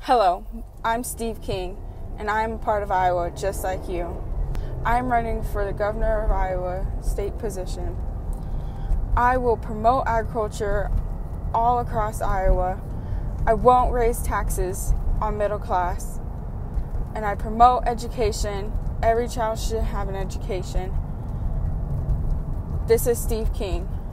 Hello, I'm Steve King, and I'm a part of Iowa just like you. I'm running for the Governor of Iowa state position. I will promote agriculture all across Iowa. I won't raise taxes on middle class. And I promote education. Every child should have an education. This is Steve King.